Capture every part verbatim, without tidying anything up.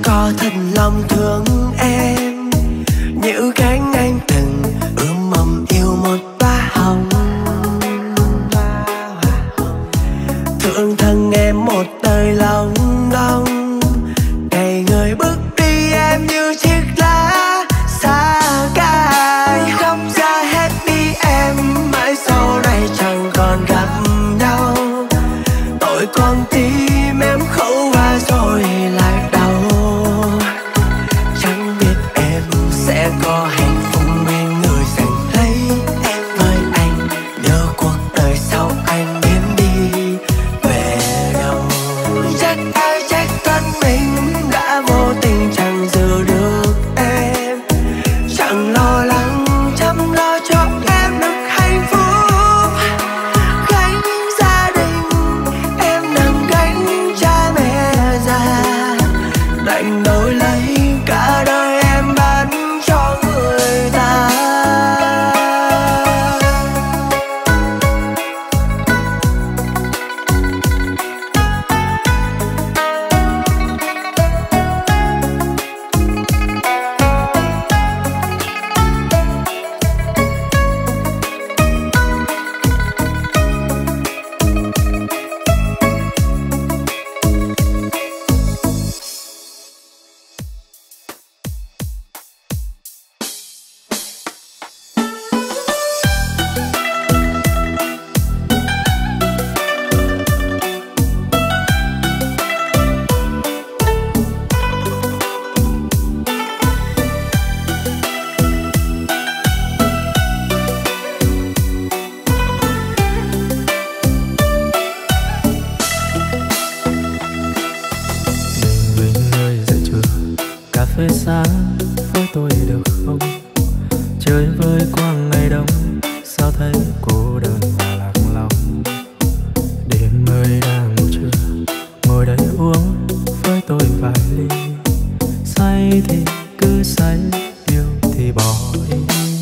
có thật lòng thương em như cánh anh từng ươm mầm yêu một hoa hồng. Thương thân em một đời lòng đông, ngày người bước đi em như chiếc lá xa cài. Khóc ra hết đi em, mãi sau này chẳng còn gặp nhau. Tội con tim em khâu qua rồi lại đau. Chẳng biết em sẽ có hạnh phúc bên người giành lấy em với anh. Nhớ cuộc đời sau anh biến đi về đâu. Trách ai trách thân mình đã vô tình chẳng giữ được em. Chẳng lo lắng chăm lo cho em được hạnh phúc. Gánh gia đình em nâng gánh cha mẹ già, đành đổi lấy cả đời em bán cho người ta. Phê sáng với tôi được không? Chơi với quang ngày đông, sao thấy cô đơn và lạc lòng. Đêm ơi đang ngủ trưa, ngồi đây uống với tôi vài ly. Say thì cứ say, yêu thì bỏ đi.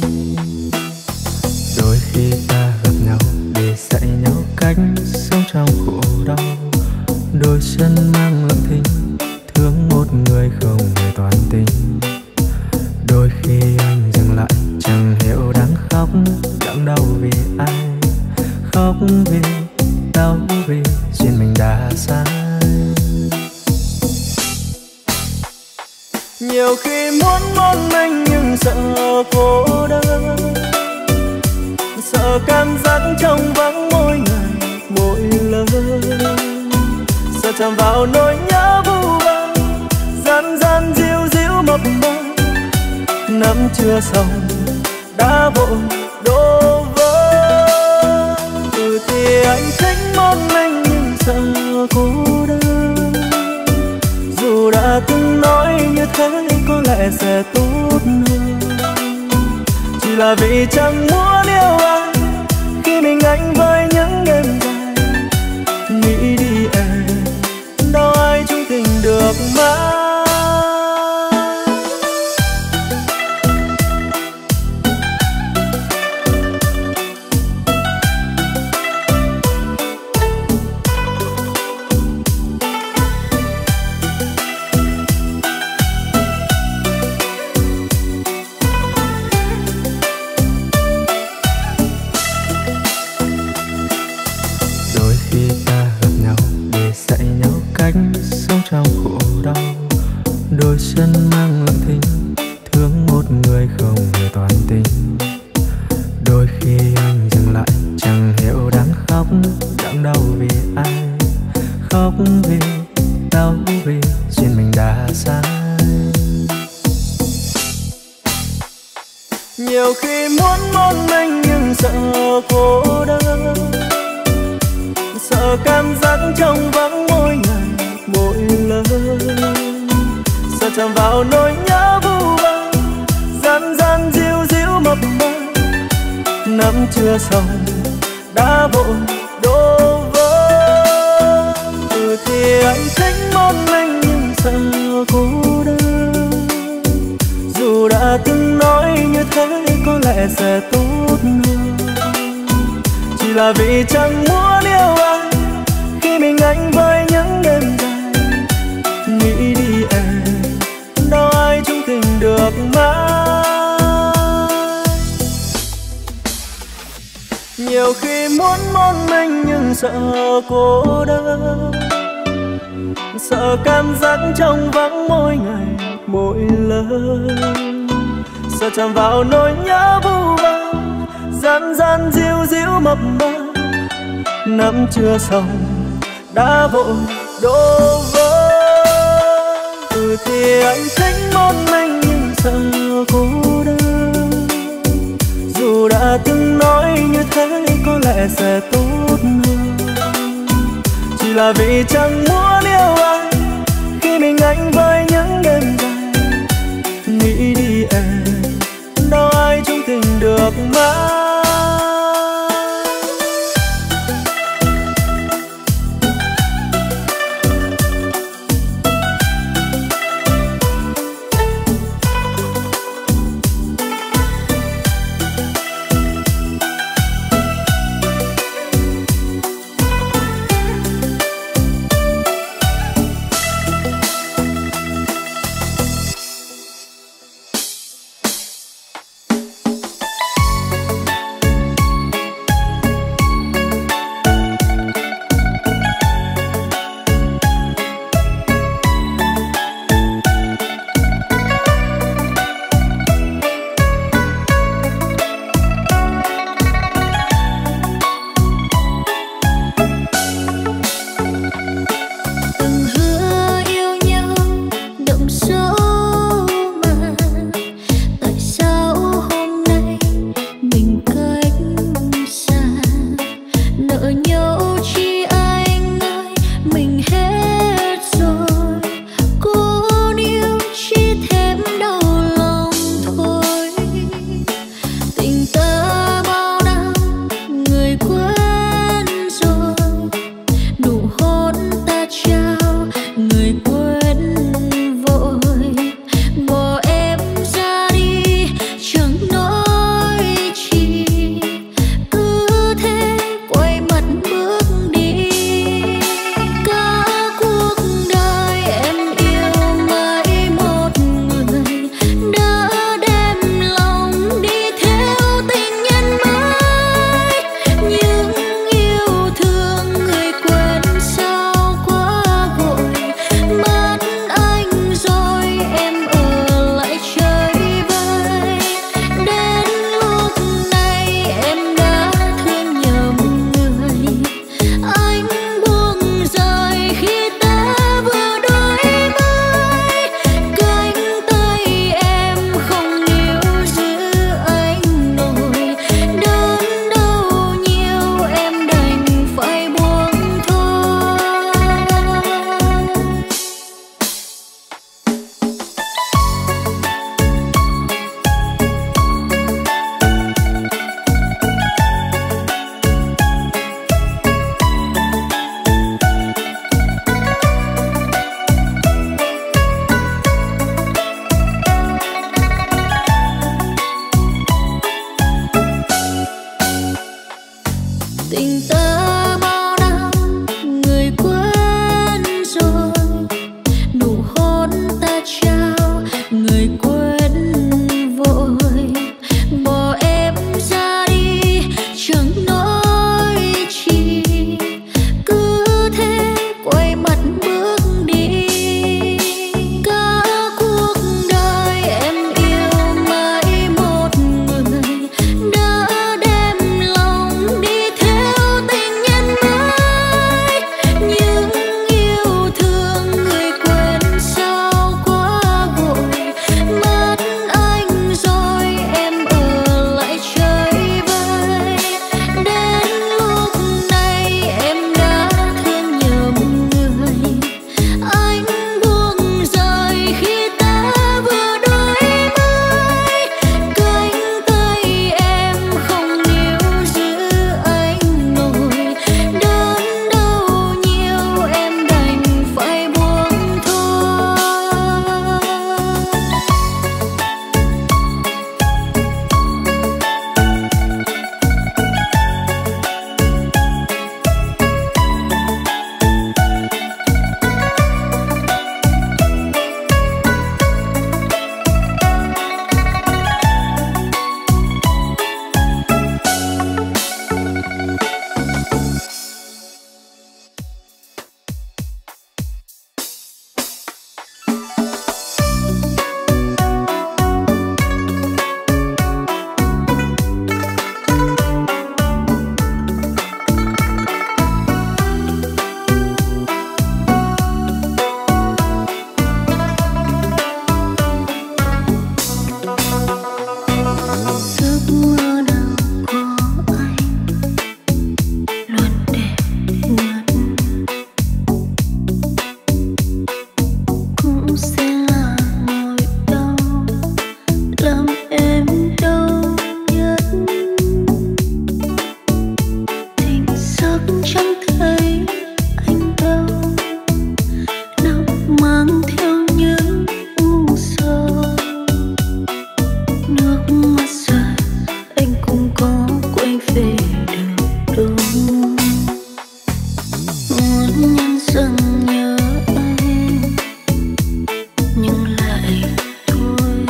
Đôi khi ta gặp nhau để dạy nhau cách sống trong khổ đau. Đôi chân mang lặng thinh, thương một người không hề toàn tình. Đôi khi anh dừng lại chẳng hiểu đang khóc, đang đau vì ai. Khóc vì đau vì duyên mình đã sai. Nhiều khi muốn một mình nhưng sợ cô đơn, sợ cảm giác trong vắng mỗi ngày mỗi lần. Sợ chạm vào nỗi nhớ vu vơ, gian gian díu díu mập mờ. Nắm chưa xong đã vội đổ vỡ. Ừ thì anh thích một mình nhưng sợ cô đơn. Dù đã từng nói như thế có lẽ sẽ tốt hơn. Chỉ là vì chẳng muốn yêu ai khi mình anh với những đêm dài. Nghĩ đi em, đâu ai chung tình được mãi. Sống trong khổ đau, đôi chân mang lặng thinh, thương một người không hề toàn tình. Đôi khi anh dừng lại chẳng hiểu đang khóc, đang đau vì ai. Khóc vì đau vì duyên mình đã sai. Nhiều khi muốn một mình nhưng sợ cô đơn, sợ cảm giác trong vắng mỗi ngày mỗi lần. Sợ chạm vào nỗi nhớ vu vơ, gian gian díu díu mập mờ. Nắm chưa xong đã vội đổ vỡ. Ừ thì anh thích một mình nhưng sợ cô đơn. Dù đã từng nói như thế có lẽ sẽ tốt hơn. Chỉ là vì chẳng muốn yêu ai khi mình anh với những đêm dài. Nghĩ đi em, nhiều khi muốn một mình nhưng sợ cô đơn, sợ cảm giác trong vắng mỗi ngày mỗi lần, sợ chạm vào nỗi nhớ vu vơ gian gian díu díu mập mờ, năm chưa xong đã vội đổ vỡ. Ừ thì anh thích một mình nhưng sợ cô đơn, dù đã từng nói như thế có lẽ sẽ tốt hơn, chỉ là vì chẳng muốn yêu ai khi mình anh với những đêm dài. Nghĩ đi em, đâu ai chung tình được mãi. mang theo những u sầu. Nước mắt rơi anh cũng có quay về được đâu. Muốn nhân dâng nhớ anh nhưng lại thôi,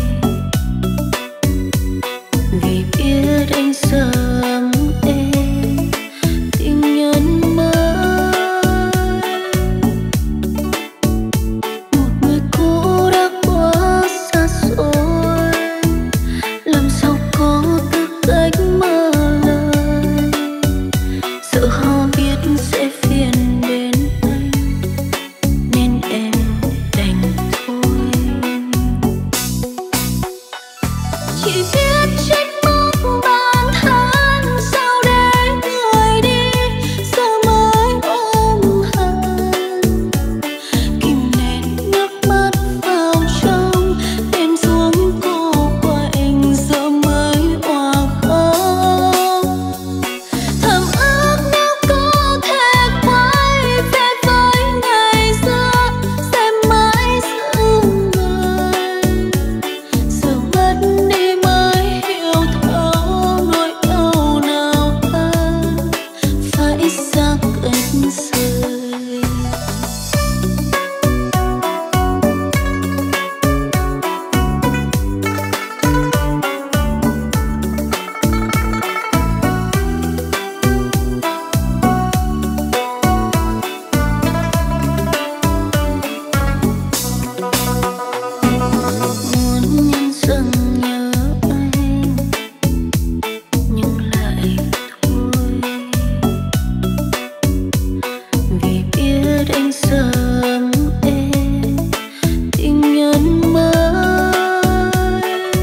vì biết anh sớm em tình nhân mới. Một người cũ đã quá xa xôi, làm sao có tư cách mơ lời. Sợ họ biết sẽ phiền đến anh nên em đành thôi. Chỉ biết trách móc bản thân sao để người đi giờ mới ôm hận. Kìm nén nước mắt vào trong đêm xuống cô quạnh giờ mới òa khóc. Thầm ước nếu có thể quay về với ngày xưa sẽ mãi giữ người. Giờ mất đi mới hiểu thấu nỗi đau nào hơn phải xa cách rời. Muốn nhân dâng nhớ anh nhưng lại thôi, vì biết anh sớm em tình nhân mới.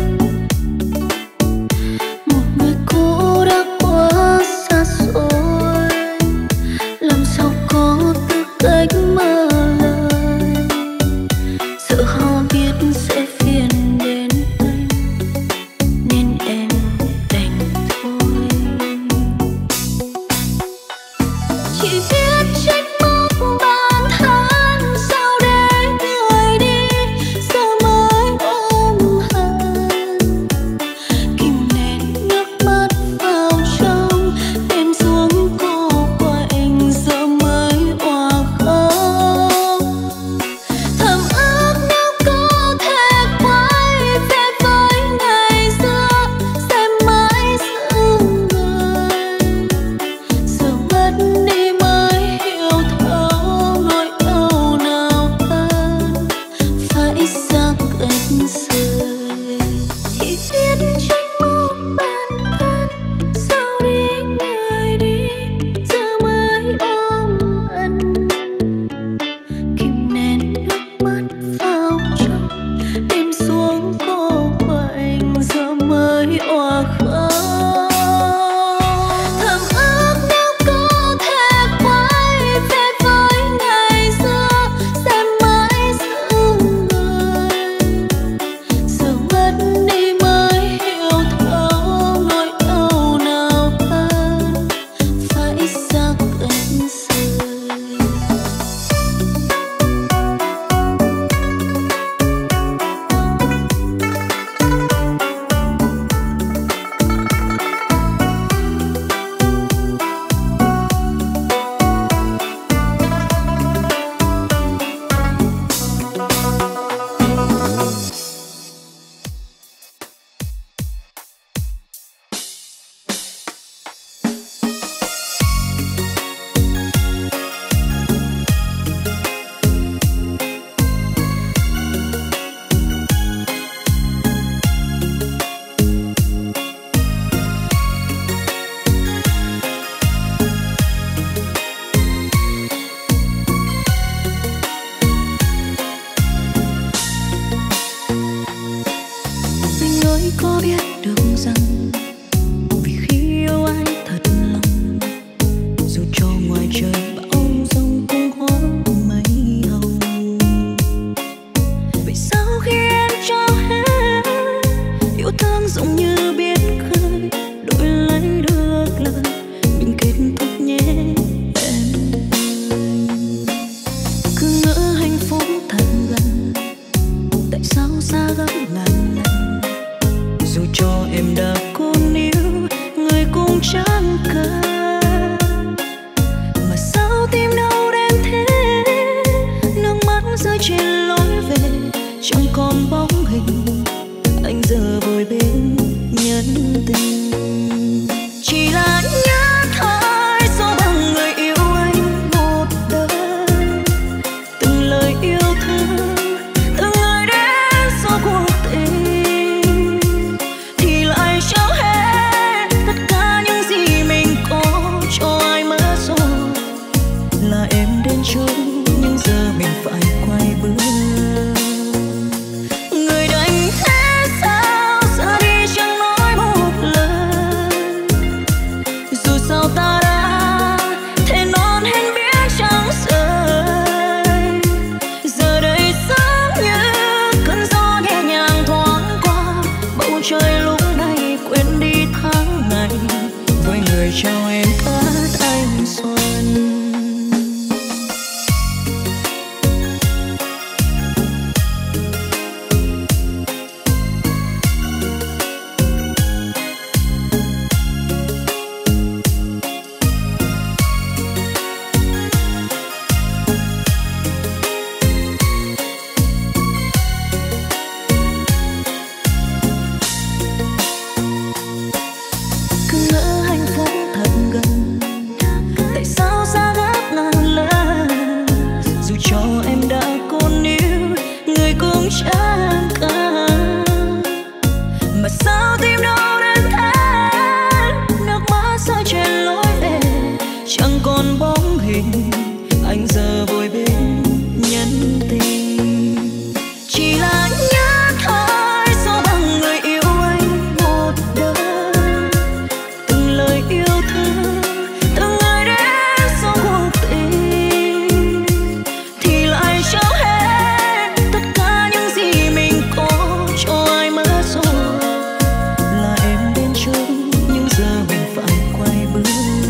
Một người cũ đã quá xa xôi, làm sao có tư cách mơ lời. Sợ họ biết sẽ phiền đến anh nên em đành thôi. Chỉ biết trách móc bản thân sao để người đi giờ mới ôm hận. Kìm nén nước mắt vào trong đêm xuống cô quạnh giờ mới òa khóc. Thầm ước nếu có thể quay về với ngày xưa sẽ mãi giữ người. Giờ mất đi mới hiểu thấu nỗi đau nào hơn phải xa cách rời. Chỉ biết trách móc bản thân sao đi người đi giờ mới ôm ẩn. Kìm nén nước mắt vào trong đêm xuống cô quạnh giờ mới òa khóc. Thầm ước nếu có thể quay về với ngày xưa sẽ mãi giữ người. Giờ mất đi mới hiểu thấu nỗi đau nào hơn phải xa cách rời. Anh ơi có biết được rằng vì khi yêu ai thật lòng, dù cho ngoài trời bão giông cũng hóa mây hồng. Vậy sao khi em cho hết yêu thương giống như biển khơi, đổi lấy được lời mình kết thúc nhé em. Cứ ngỡ hạnh phúc thật xa gấp ngàn lần. Dù cho em đã cố níu người cũng chẳng cần, mà sao tim đau đến thế, nước mắt rơi trên lối về chẳng còn bóng hình anh giờ vội bên nhân tình. Chỉ là nhớ thôi sao bằng người yêu anh một đời, từng lời yêu thương từng người đến sau cuộc tình thì lại trao hết tất cả những gì mình có cho ai mất rồi. Là em đến trước nhưng giờ mình phải quay bước. Người đành thế sao xa đi chẳng nói một lời, dù sao ta đã thế non hẹn biết chẳng rời. Giờ đây giống như cơn gió nhẹ nhàng thoáng qua bầu trời lúc này, quên đi tháng ngày với người trao em cát anh xuân. Cứ ngỡ hạnh phúc thật gần, tại sao xa gấp ngàn lần. Dù cho em đã cố níu người cũng chẳng cần, mà sao tim đau đến thế, nước mắt rơi trên lối về chẳng còn bóng hình anh giờ vội bên nhân tình. Chỉ là nhớ thôi sao bằng người yêu anh một đời, từng lời yêu thương từng người đến sau cuộc tình thì lại trao hết tất cả những gì mình có cho ai mất rồi. Là em đến trước nhưng giờ mình phải quay bước.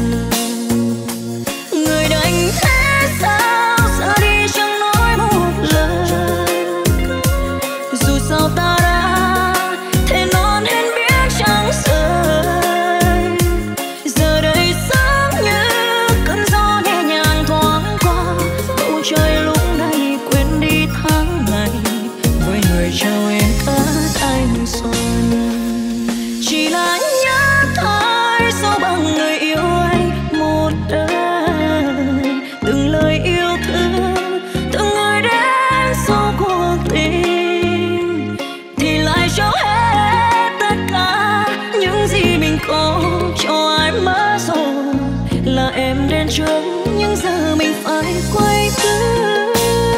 Người đành thế sao xa đi chẳng nói một lời, dù sao ta đã thế non hẹn biết chẳng rời. Giờ đây giống như cơn gió nhẹ nhàng thoáng qua bầu trời lúc này, quên đi tháng ngày với người trao em cát anh xuân. Chỉ là nhớ thôi sao bằng người yêu anh một đời, từng lời yêu thương từng người đến sau cuộc tình thì lại trao hết tất cả những gì mình có cho ai mất rồi. Là em đến trước nhưng giờ mình phải quay bước.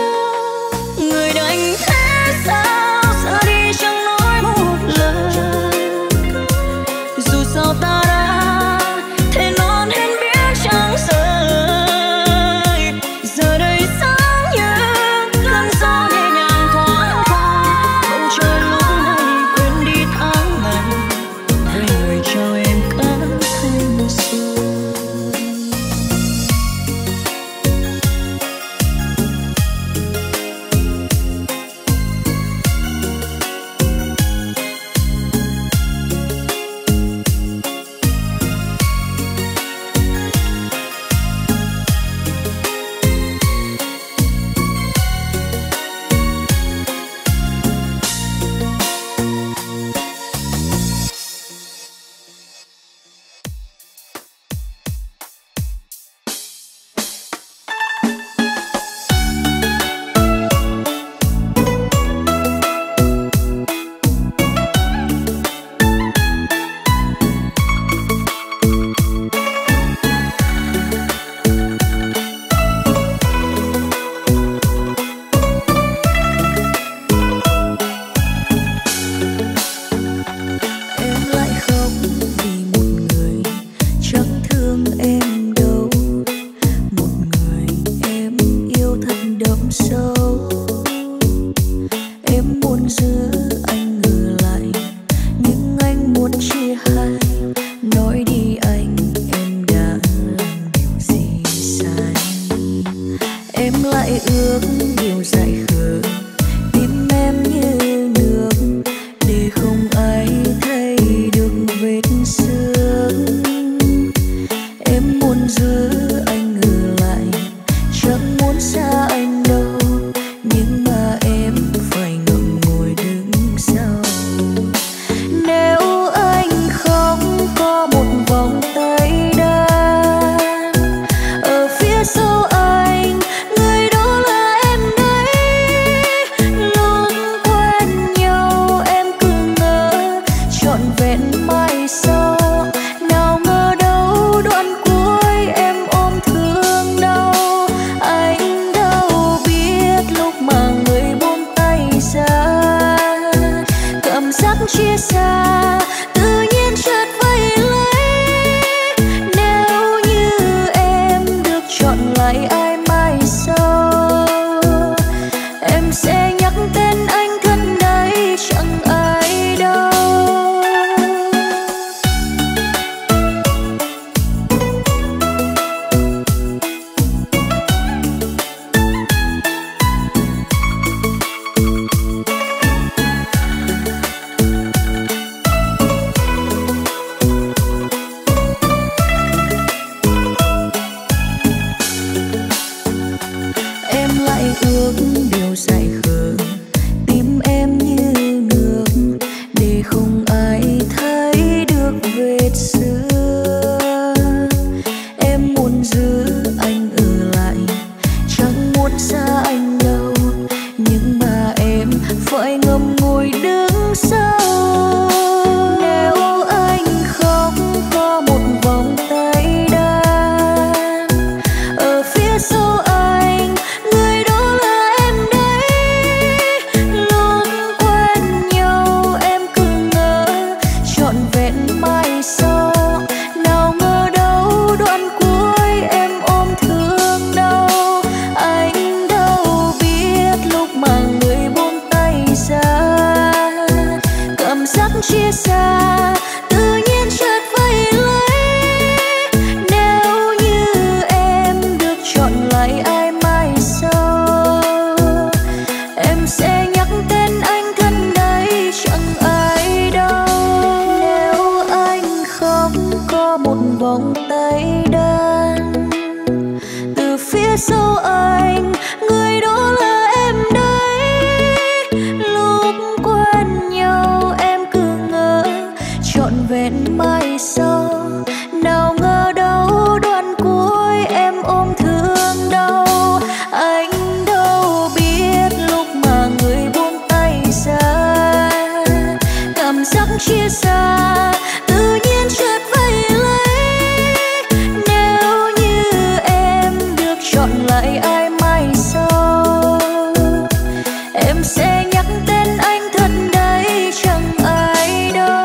Người đành thế sao xa đi chẳng nói một lời, dù sao ta đã thế non hẹn biết chẳng rời. Giờ đây giống như cơn gió nhẹ nhàng thoáng qua bầu trời lúc này, quên đi tháng ngày với người trao em cát thanh xuân. lại ước điều dại khờ tim em như nửa chia xa, tự nhiên chợt vây lấy. Nếu như em được chọn lại ai mai sau, em sẽ nhắc tên anh thân đấy chẳng ai đâu. Nếu anh không có một vòng tay đan từ phía sau anh, người đó là em đấy. Lúc quen nhau em cứ ngỡ trọn vẹn mai sau, nào ngờ đâu đoạn cuối em ôm thương đau. Anh đâu biết lúc mà người buông tay ra, cảm giác chia xa tự nhiên chợt vây lấy. Nếu như em được chọn lại ai mai sau, em sẽ nhắc tên anh thật đấy chẳng ai đâu.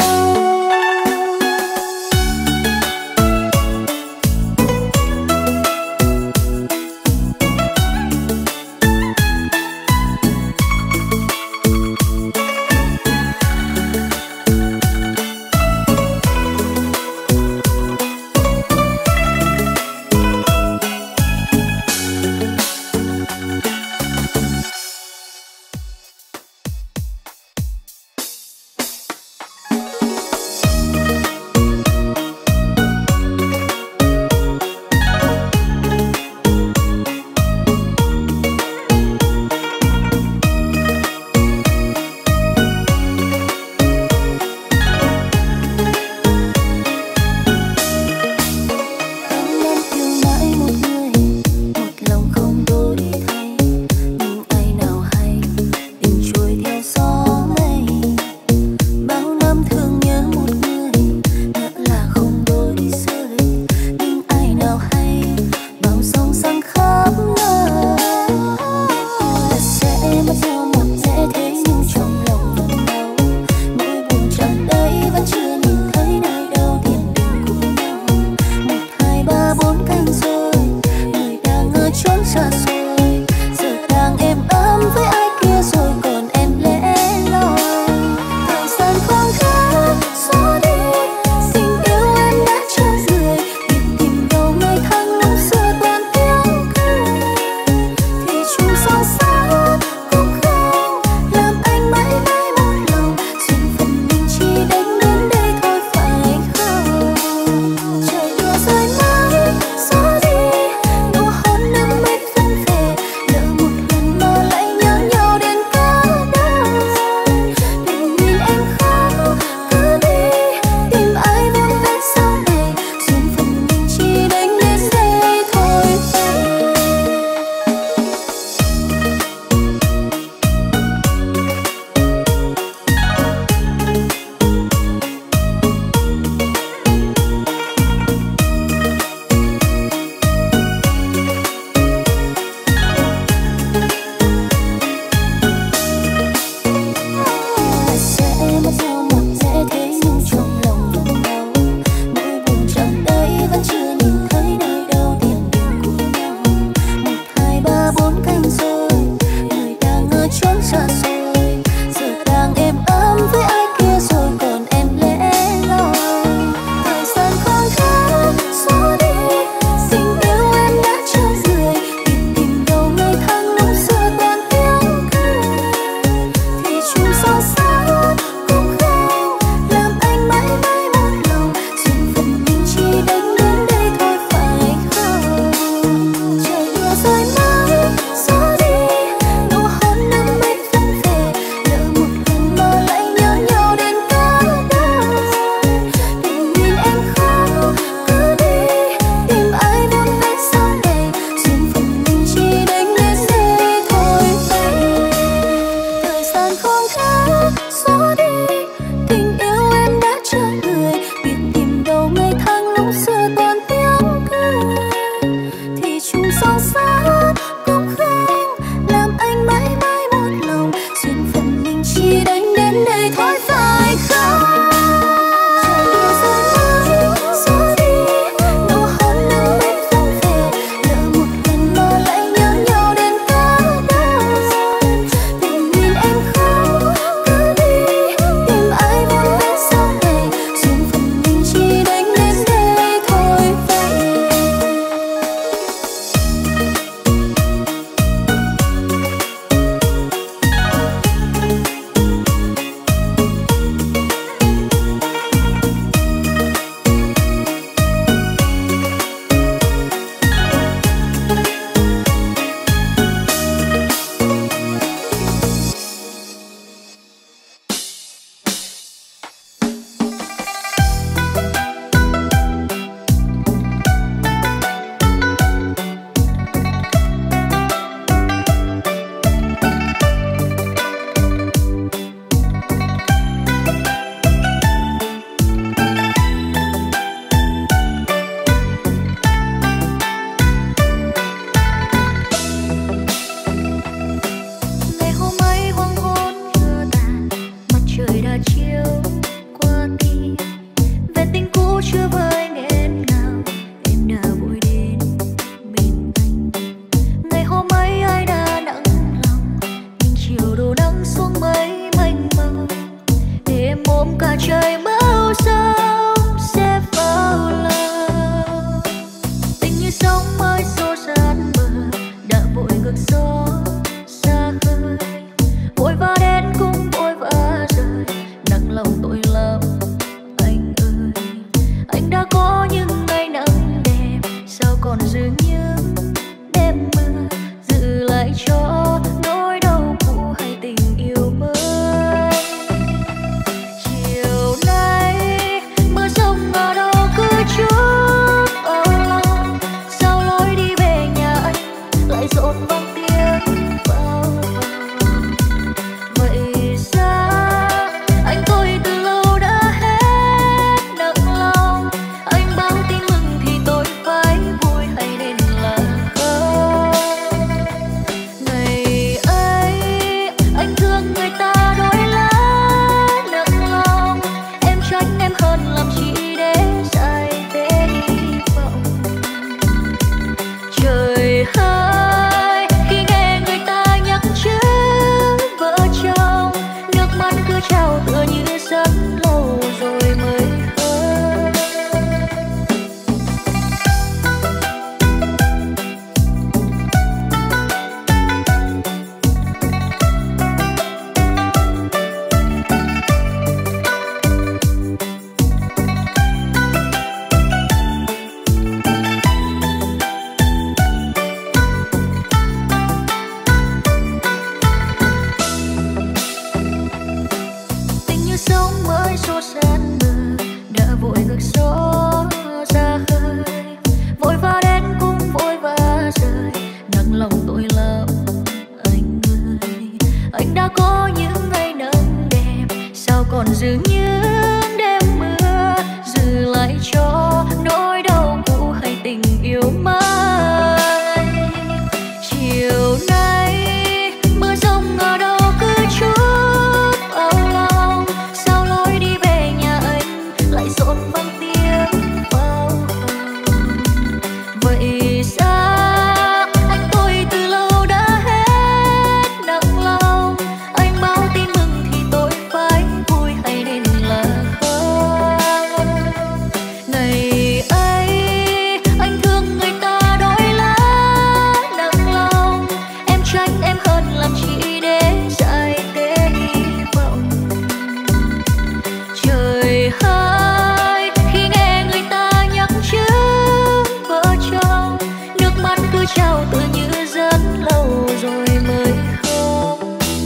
xuống mấy mênh mông để em ôm cả trời bao sao sẽ vào lòng. Tình như sóng mới xô gian bờ đã vội ngược gió xa khơi, vội vã đến cũng vội vã rời, nặng lòng tội lắm anh ơi. Anh đã có những ngày nắng đẹp, sao còn giữ những đêm mưa, giữ lại cho nỗi đau cũ hay tình yêu mới. Chiều nay mưa rông ở đâu cứ chút âu lo, sao lối đi về nhà anh lại rộn vang tiếng pháo vang. Vậy ra anh tôi từ lâu đã hết nặng lòng, anh báo tin mừng thì tôi phải vui hay nên là khóc. Ngày ấy anh thương người ta đôi lá nặng lòng, em tránh em hơn làm chi để dài tên hy vọng. Trời ơi khi nghe người ta nhắc chữ vợ chồng, nước mắt cứ trào tựa như rất lâu rồi mới khơi. Tình như sóng mới xô san bờ đã vội ngược gió ra khơi, vội vã đến cũng vội vã rời, nặng lòng tội lắm anh ơi. Anh đã có những ngày nắng đẹp, sao còn giữ những đêm mưa, giữ lại cho nỗi đau cũ hay tình yêu mới. Chiều nay mưa rông ở đâu cứ chút âu lo, sao lối đi về nhà anh lại rộn vang tiếng pháo vang. Vậy ra anh tôi từ lâu đã hết nặng lòng, anh báo tin mừng thì tôi phải vui hay nên là khóc. Ngày ấy anh thương người ta đôi lá nặng lòng, em tránh em hơn làm chi để dài tên hy vọng. Trời ơi khi nghe người ta nhắc chữ vợ chồng, nước mắt cứ trào tựa như rất lâu rồi mới khóc.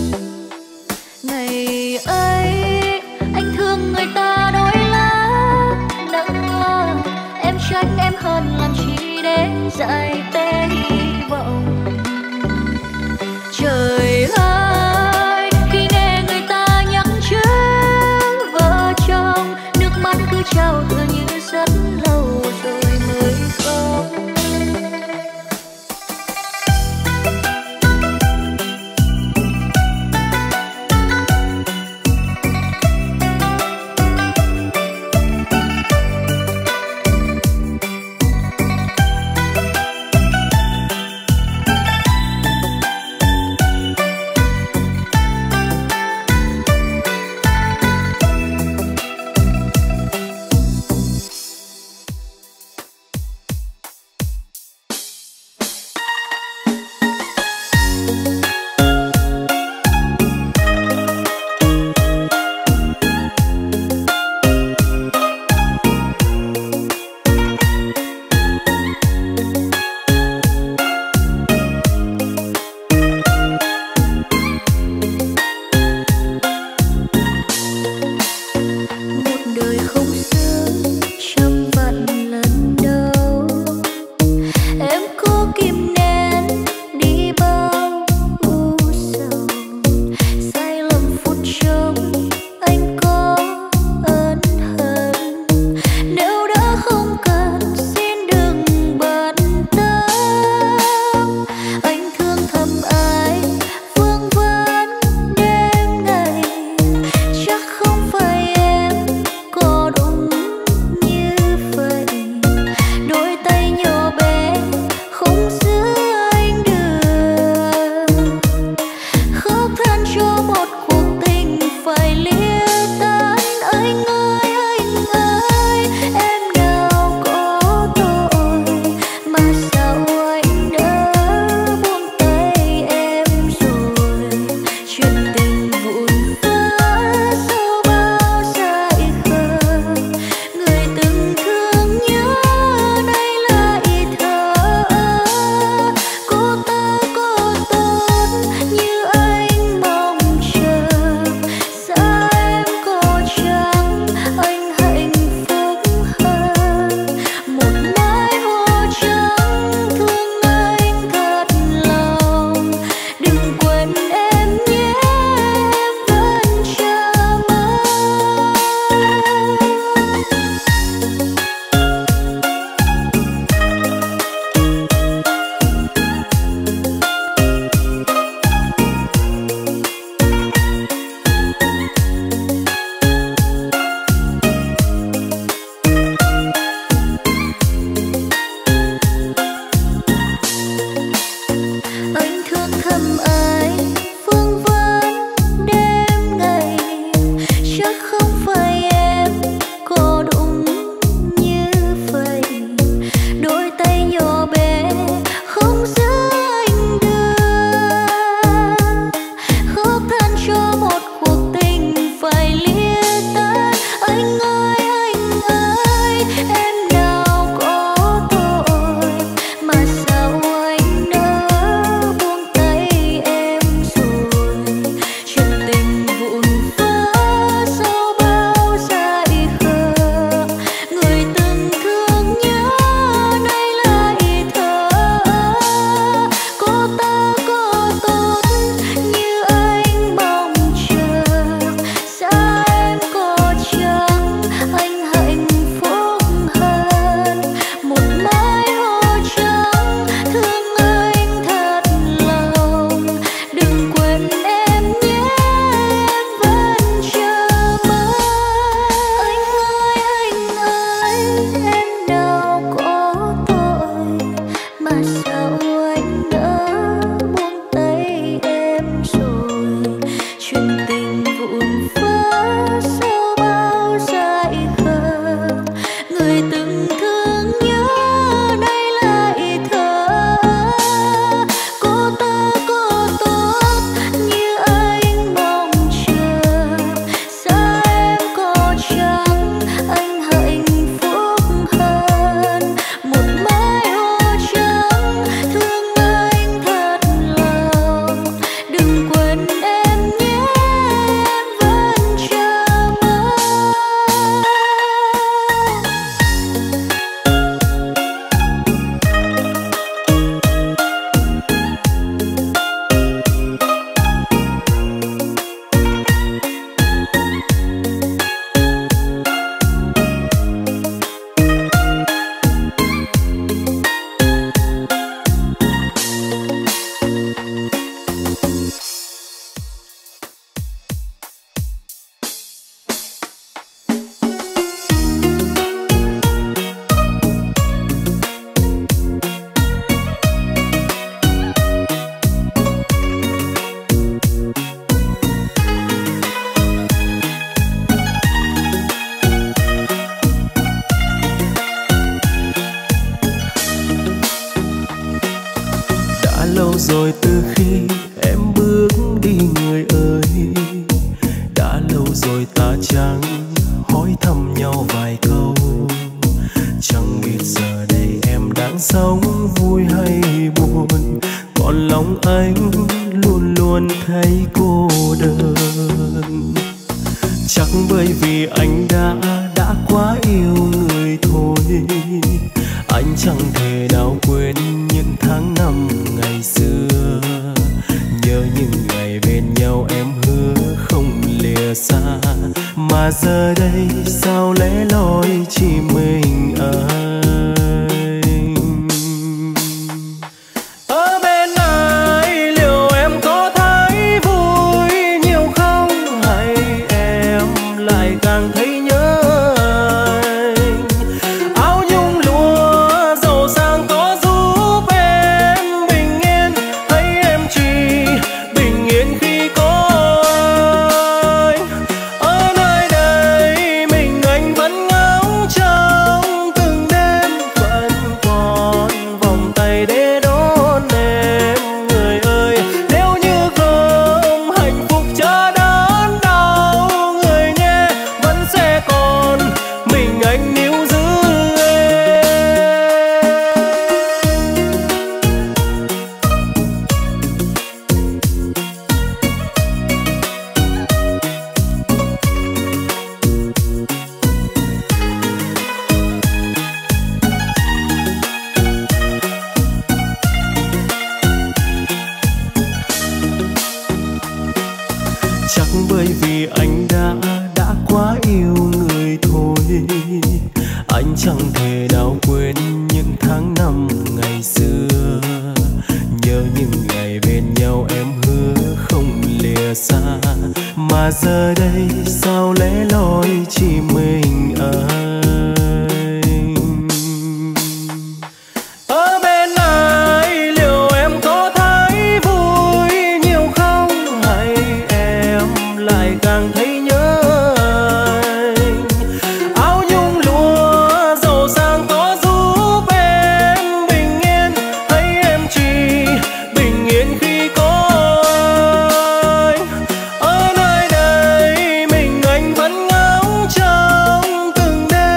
Ngày ấy anh thương người ta đôi lá nặng lòng, em tránh em hơn làm chi để dài tên hy vọng. Trời ơi khi nghe người ta nhắc chữ vợ chồng, nước mắt cứ trào tựa như rất lâu rồi mới khóc. đơn. Chắc bởi vì anh đã đã quá yêu người thôi, anh chẳng thể nào quên những tháng năm ngày xưa. Nhớ những ngày bên nhau em hứa không lìa xa, mà giờ đây sao lẻ loi chỉ mình anh. Ở bên ai liệu em có thấy vui nhiều không, hay em lại càng thấy nhớ anh. Áo nhung lụa giàu sang có giúp em bình yên, thấy em chỉ bình yên khi có anh. Ở nơi đây mình anh vẫn ngóng trong từng đêm, vẫn còn vòng tay để đón em. Người ơi, nếu như không hạnh phúc chờ đón đau, người nhé, vẫn sẽ còn mình anh níu giữ em. Chắc bởi vì anh đã đã quá yêu người thôi, anh chẳng thể nào quên những tháng năm ngày xưa. Nhớ những ngày bên nhau em hứa không lìa xa, mà giờ đây sao lẻ loi chỉ mình anh. Ở bên ai liệu em có thấy vui nhiều không, hay em lại càng thấy nhớ anh. Áo nhung lụa giàu sang có giúp em bình yên, thấy em chỉ bình yên khi có anh. Ở nơi đây mình anh vẫn ngóng trong từng đêm,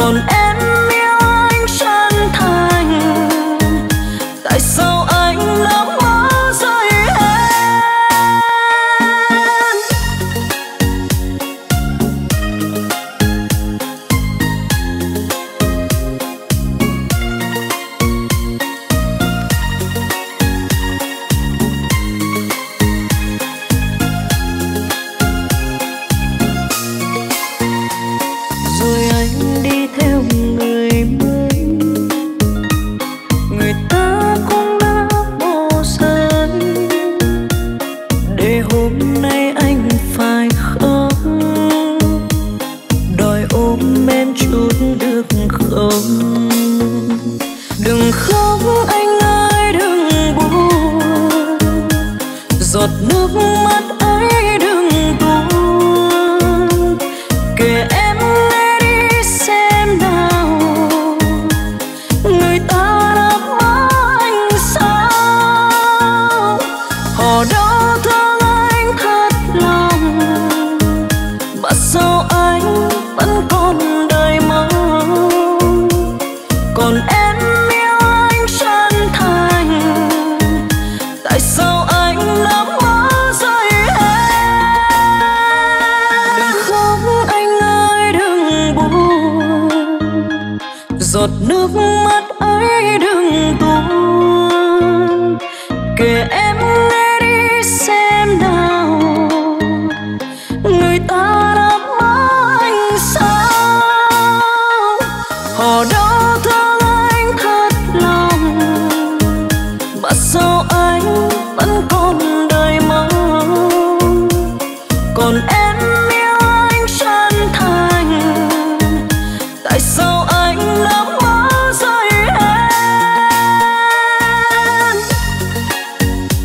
còn em yêu anh chân thành, tại sao anh đã bỏ rơi em? Rồi anh đi theo người mới, người ta cũng đã bỏ rơi, để hôm nay anh phải khóc, đòi ôm em chút được không? Đừng khóc anh ơi đừng buồn, giọt nước mắt ấy đừng tuôn, kể em nghe đi xem nào, người ta đã bỏ anh sao? Họ đã thương anh thật lòng, mà sao anh vẫn còn đời mong? Còn em yêu anh chân thành, tại sao anh đã bỏ rơi em? Đừng khóc anh ơi đừng buồn, giọt nước mắt ấy đừng tuôn, kể em nghe đi xem nào, người ta đã bỏ anh sao? Họ đã thương anh thật lòng, mà sao anh vẫn còn đời mong? Còn em yêu anh chân thành, tại sao anh đã bỏ rơi em?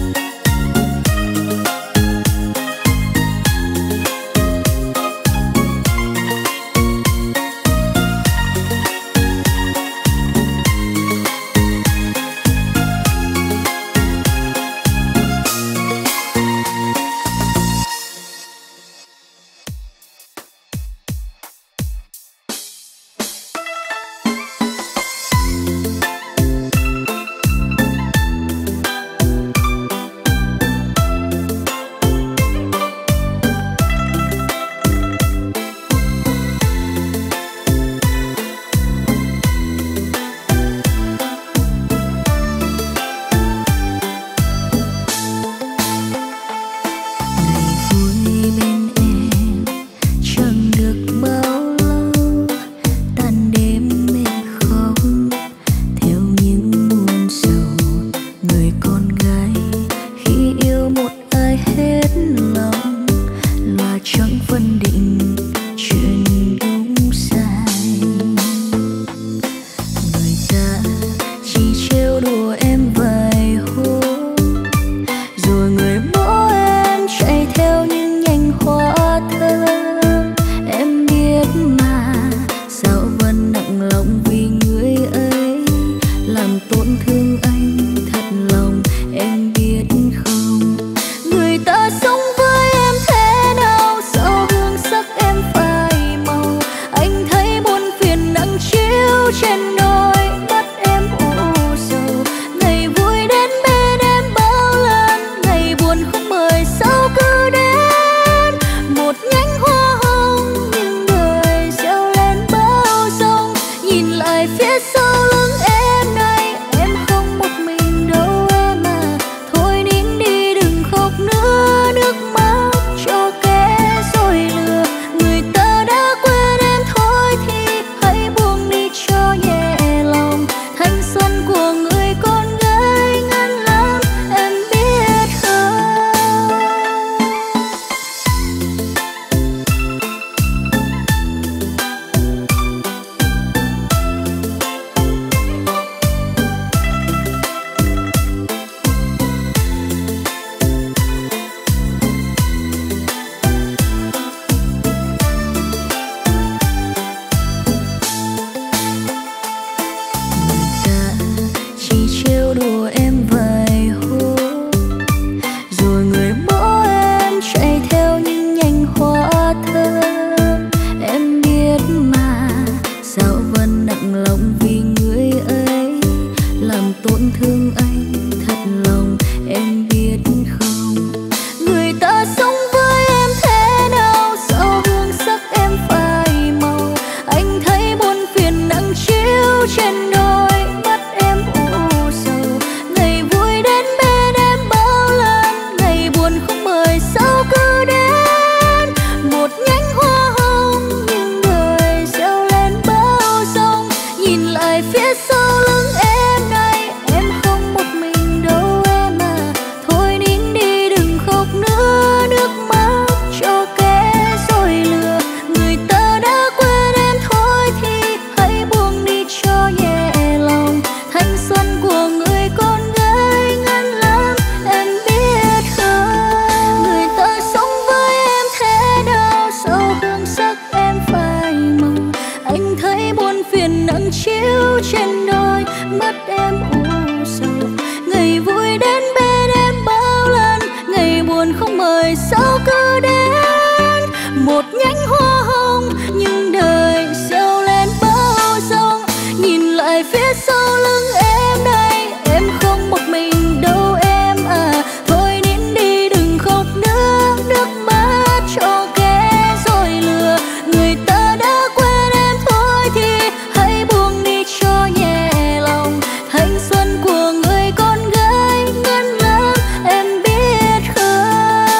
bằng lòng vì người ấy làm tổn thương anh thật lòng, em biết không? Người ta sống với em thế nào, sao hương sắc em phai màu? Anh thấy buồn phiền nặng chiếu trên đôi mắt em u sầu. Ngày vui đến bên em bao lần, ngày buồn không mời sao cứ đến. Một nhánh hoa hồng nhưng đời gieo lên bao sông. Nhìn lại phía sau lưng em này, em không một mình đâu em à. Thôi nín đi đừng khóc nữa, nước mắt cho kẻ rồi lừa. Người ta đã quên em thôi thì hãy buông đi cho nhẹ lòng. Thanh xuân của người con gái ngắn lắm em biết không? Người ta sống với em thế nào, sao hương sắc em phai màu? Anh thấy buồn phiền nặng chiếu trên đôi mắt em u sầu. Ngày vui đến bên em bao lần, ngày buồn không mời sao cứ đến. Một nhánh hoa hồng nhưng đời gieo lên bao sông. Nhìn lại phía sau lưng em đây, em không một mình đâu em à. Thôi nín đi đừng khóc nữa, nước mắt cho kẻ rồi lừa. Người ta đã quên em thôi thì hãy buông đi cho nhẹ lòng. Thanh xuân của người con gái ngắn lắm em biết không?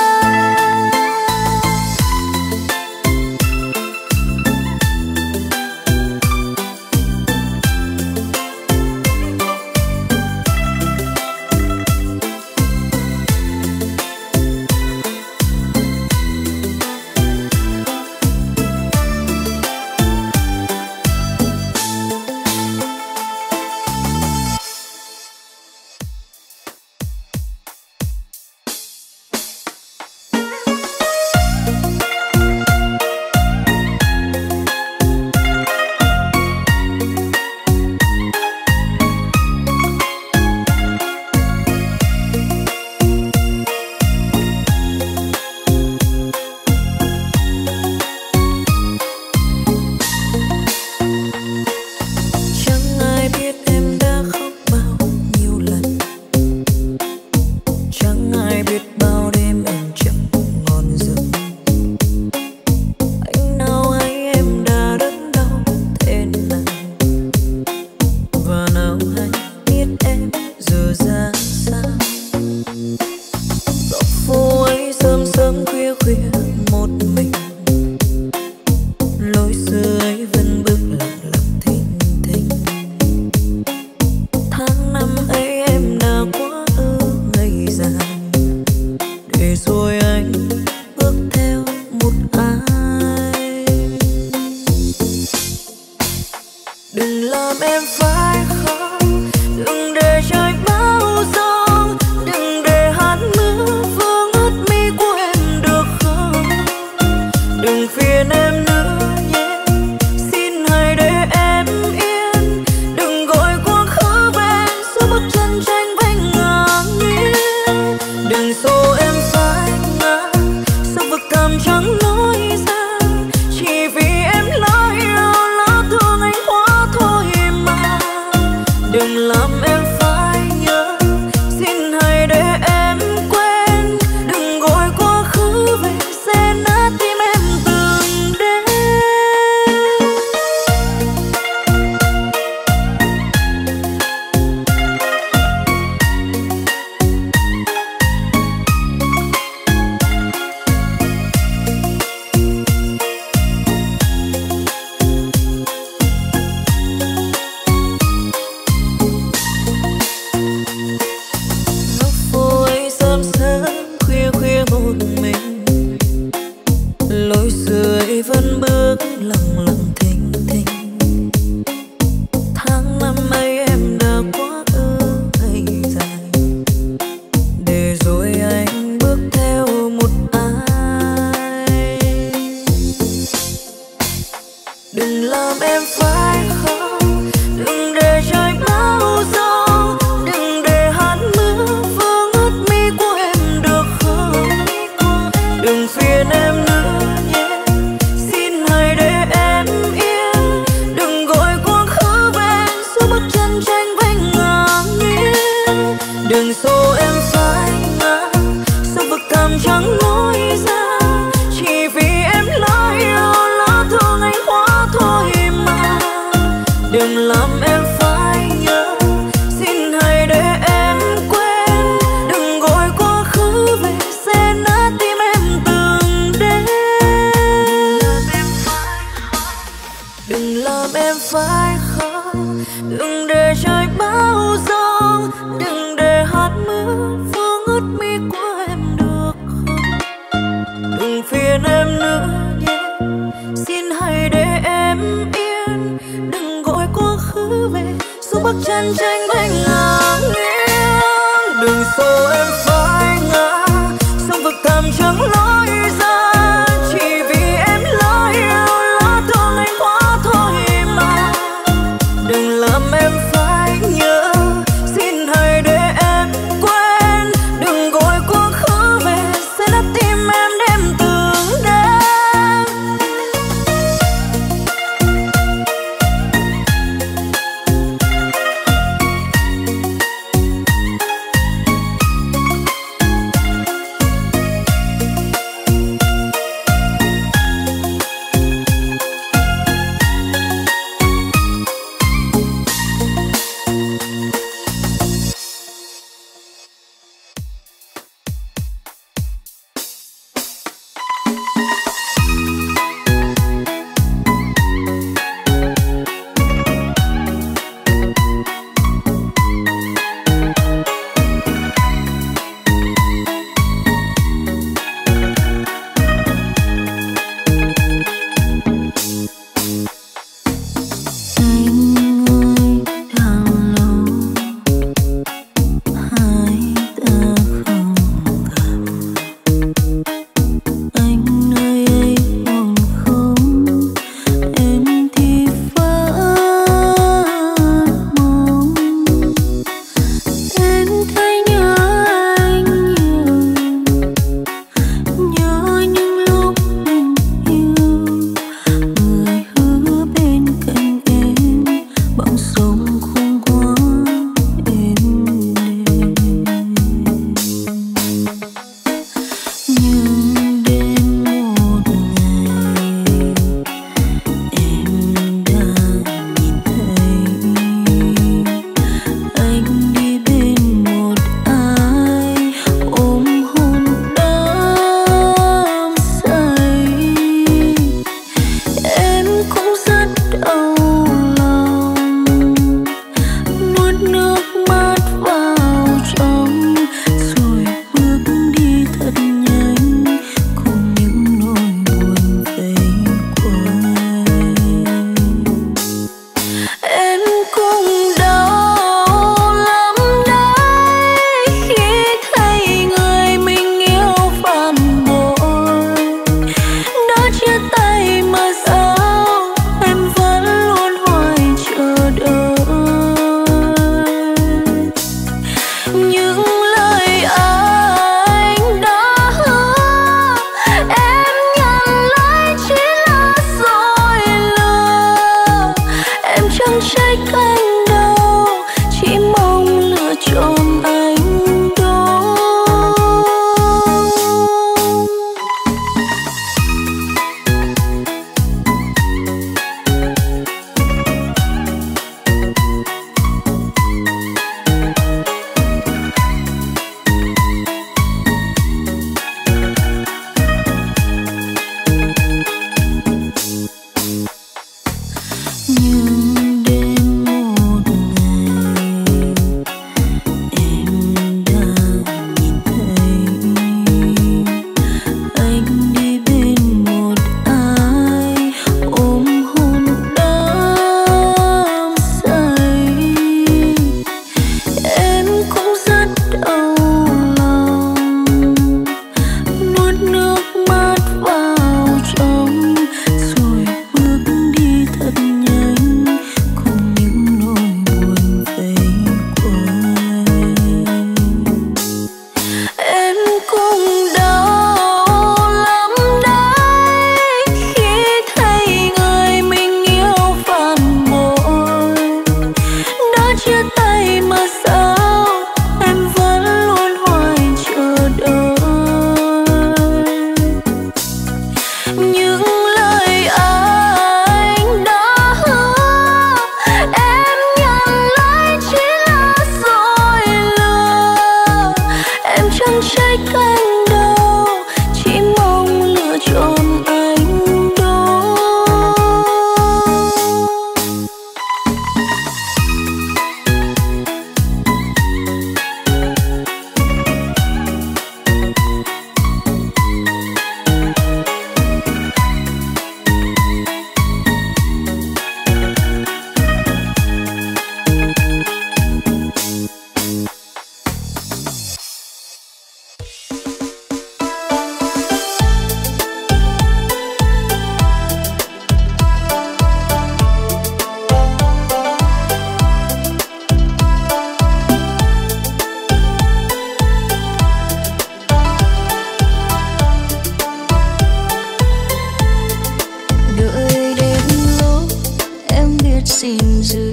Chẳng ai biết em đã khóc bao nhiêu lần, chẳng ai biết bao đêm em chẳng ngon giấc. Anh nào hay em đã đớn đau thế nào, và nào hay biết em giờ ra sao. Dọc phố ấy sớm sớm khuya khuya một mình, lối xưa ấy vẫn bước lặng lặng thinh thinh. Tháng năm ấy em đã quá ư ngây dài, để rồi anh bước theo một ai. Đừng làm em phải khóc, đừng để trời bão giông, đừng để hạt mưa vương ướt mi của em được không? Đừng phiền em nữa nhé, xin hãy để em yên. Đừng gọi quá khứ về giữa bức tranh tranh vách ngả nghiêng. Đừng xô em phải ngã sau vực thẳm trắng lối ra, chỉ vì em lỡ yêu lỡ thương anh quá thôi mà. đừng làm em phải nhớ. Xin hãy để em quên, đừng gọi quá khứ về sẽ nát tim em từng đêm. Đừng làm em phải khóc, đừng để trời bão gió, đừng để hạt mưa vương ướt mi của em được không? Đừng phiền em nữa nhé, xin hãy để em yên, đừng gọi quá khứ về dù bước chân tranh vách ngả nghiêng. Đừng xô em phải ngã, sông vực thẳm chẳng lối ra, chỉ vì em lỡ yêu lỡ thương anh quá thôi mà. Đừng làm em phải nhớ, xin hãy để em quên, đừng gọi quá khứ về sẽ nát tim em đêm từng đêm.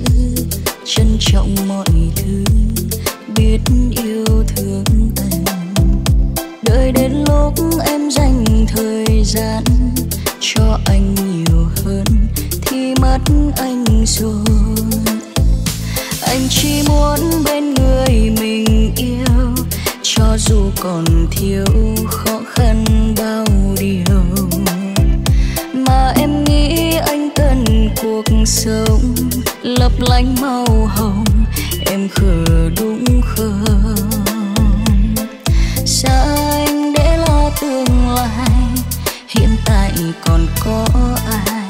trân trọng mọi thứ, biết yêu thương anh. Đợi đến lúc em dành thời gian cho anh nhiều hơn thì mất anh rồi. Anh chỉ muốn bên người mình yêu, cho dù còn thiếu khó khăn bao điều. Mà em nghĩ anh cần cuộc sống lấp lánh màu hồng, em khờ đúng không? Xa anh để lo tương lai, hiện tại còn có ai?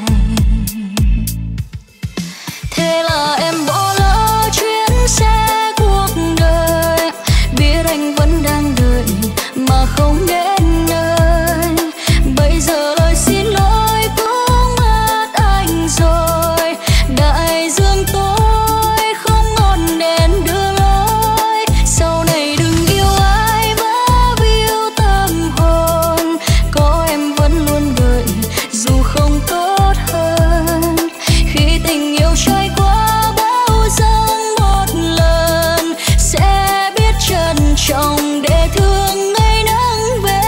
Thế là em bỏ lỡ chuyến xe cuộc đời, biết anh vẫn đang đợi mà không đến nơi. Bây giờ lời xin lỗi cũng mất anh rồi, đại dương tối không ngọn đèn đưa lối. Sau này đừng yêu ai vỡ víu tâm hồn, có em vẫn luôn đợi dù không tốt hơn. Khi tình yêu trôi qua bao giấc một lần, sẽ biết trân trọng để thương ngày nắng về.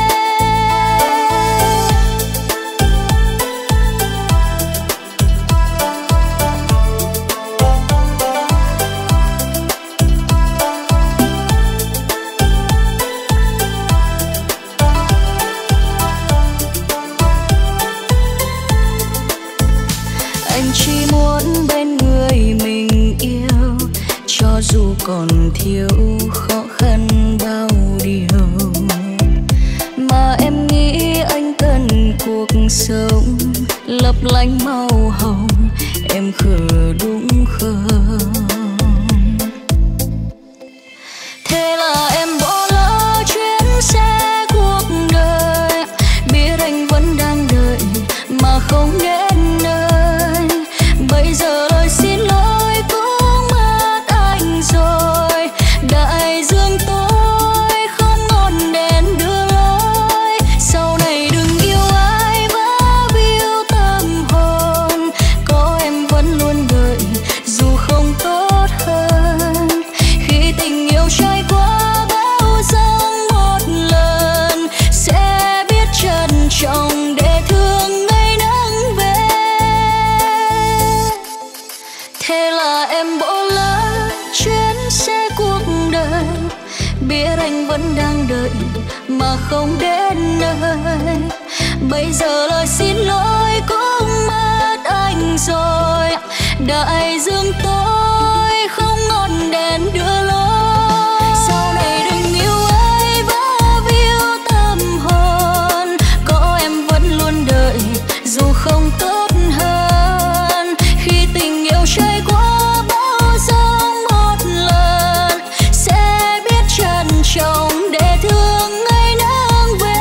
Anh chỉ muốn bên người mình yêu, cho dù còn thiếu khó khăn bao điều. Mà em nghĩ anh cần cuộc sống lấp lánh màu hồng, em khờ đúng không? Thế là em bỏ lỡ chuyến xe cuộc đời, biết anh vẫn đang đợi mà không đến nơi. Bây giờ lời xin lỗi cũng mất anh rồi, đại dương tối không ngọn đèn đưa lối. Sau này đừng yêu ai vỡ víu tâm hồn, có em vẫn luôn đợi dù không tốt hơn. Khi tình yêu trôi qua bao giấc một lần, sẽ biết trân trọng để thương ngày nắng về. Thế là em bỏ lỡ chuyến xe cuộc đời, biết anh vẫn đang đợi mà không đến nơi. Bây giờ lời xin lỗi cũng mất anh rồi, đại dương tối không ngọn đèn đưa lối. Sau này đừng yêu ai vỡ víu tâm hồn, có em vẫn luôn đợi dù không tốt hơn. Khi tình yêu trôi qua bao giấc một lần, sẽ biết trân trọng để thương ngày nắng về.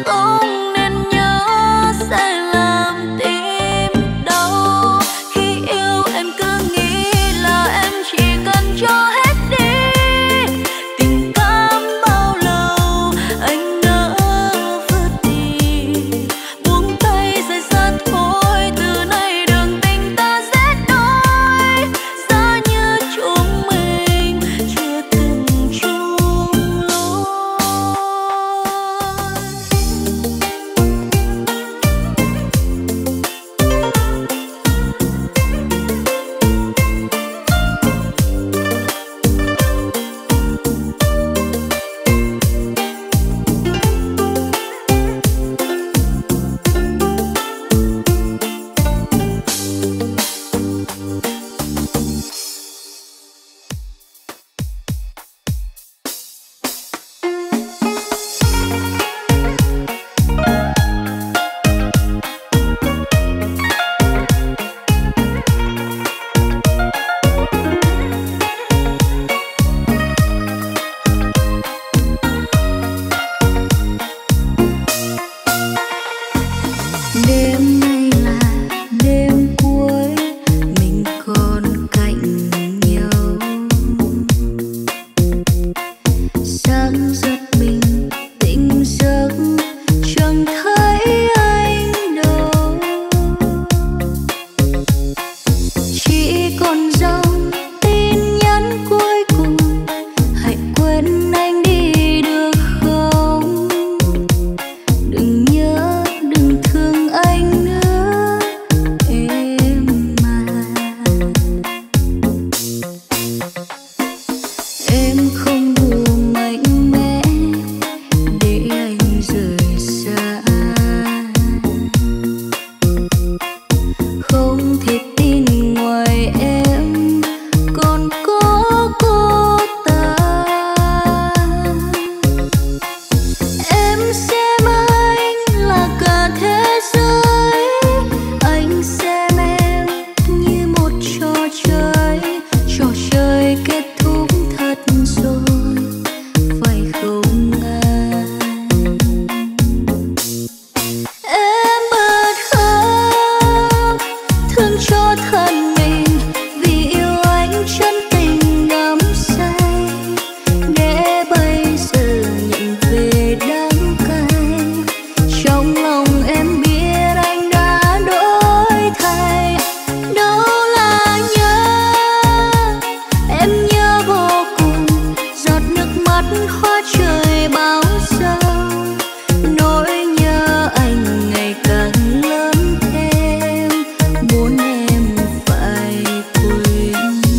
không nên nhớ sẽ làm tim đau. Khi yêu em cứ nghĩ là em chỉ cần cho hết đi. Tình cảm bao lâu anh đã vứt đi, buông tay rời xa thôi. Từ nay đường tình ta sẽ đôi, giá như chúng mình chưa từng chung lối. Đêm nay là đêm cuối, mình còn cạnh nhau. Sáng giấc mình tỉnh giấc chẳng thấy anh đâu, chỉ còn dòng tin nhắn cuối cùng. Hãy quên anh đi được không? Đừng nhớ, đừng thương anh nữa em mà. Em không đủ mạnh mẽ để anh rời xa, không thể tin ngoài em còn có cô ta. Em xem anh là cả thế giới, anh xem em như một trò chơi. Trò chơi kết thúc thật rồi, phải không anh? Em bật khóc, thương cho thân mình vì yêu anh chân tình đắm say. Để bây giờ nhận về đắng cay, trong lòng em biết anh đã đổi thay. Đâu là nhớ, em nhớ vô cùng, giọt nước mắt hoa trời bao giờ. Nỗi nhớ anh ngày càng lớn thêm, muốn em phải quên.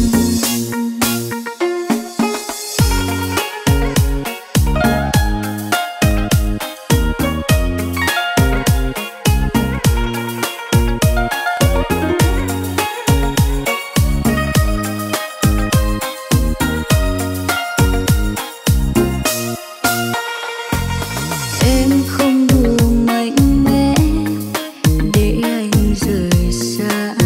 Em không đủ mạnh mẽ để anh rời xa,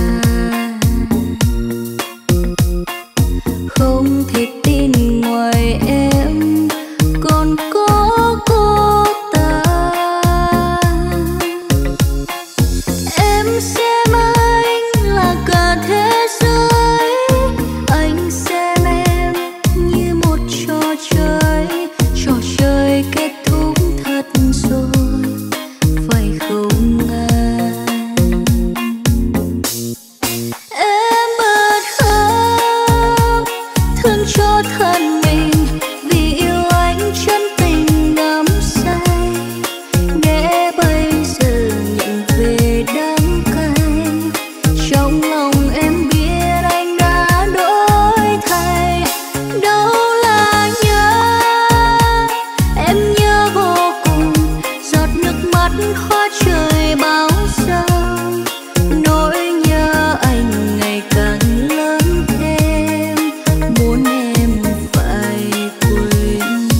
không thể tin ngoài em còn có cô ta. Em xem anh là cả thế giới, anh xem em như một trò chơi. Trò chơi kết thúc thật rồi, phải không anh? Em bật khóc, thương cho thân mình vì yêu anh chân tình đắm say. Để bây giờ nhận về đắng cay, trong lòng em biết anh đã đổi thay. Đâu là nhớ, em nhớ vô cùng, giọt nước mắt hoa trời bao giờ. Nỗi nhớ anh ngày càng lớn thêm, muốn em phải quên.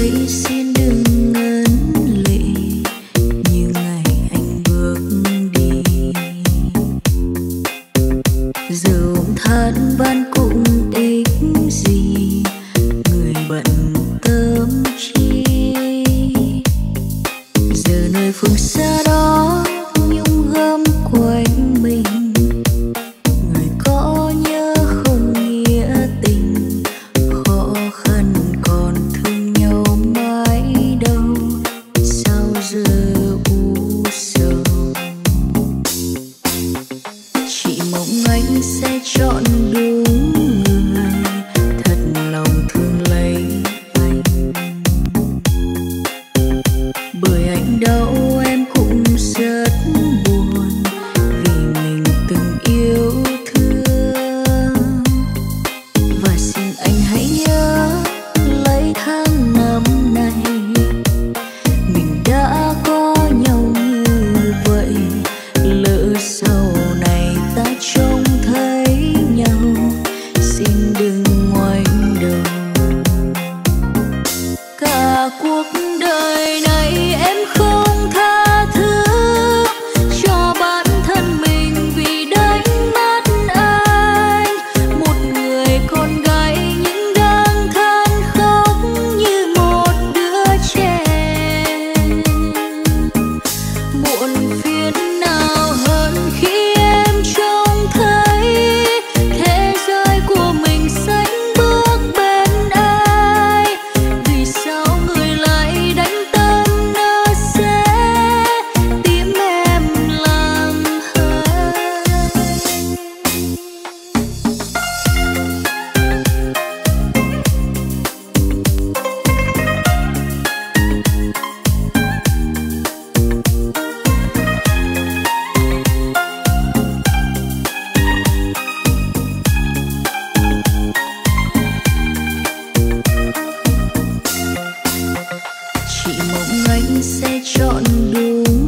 đây xin đừng ngấn lệ như ngày anh bước đi. Giờ ôm than van cũng ích gì, người bận tâm chi. Giờ nơi phương xa đó nhung gấm quanh mình, người có nhớ không nghĩa tình, khó khăn còn thương nhau mãi đâu, sao giờ u sầu. Chị mong anh sẽ chọn đúng người, thật lòng thương lấy anh, bởi anh đâu em cũng rất buồn, vì mình từng yêu thương. Và xin anh hãy nhớ lấy tháng năm này mình đã có nhau như vậy, lỡ sau này ta trông thấy nhau xin đừng ngoảnh đầu. Cả cuộc đời này em không tha thứ cho bản thân mình vì đánh mất anh, một người con gái nhưng đang than khóc như một đứa trẻ. Muộn phiền nào hơn khi em trông thấy thế giới của mình sánh bước bên ai, vì sao người lại đánh tâm nó sẽ tìm em làm hay. Chị mong anh sẽ chọn đúng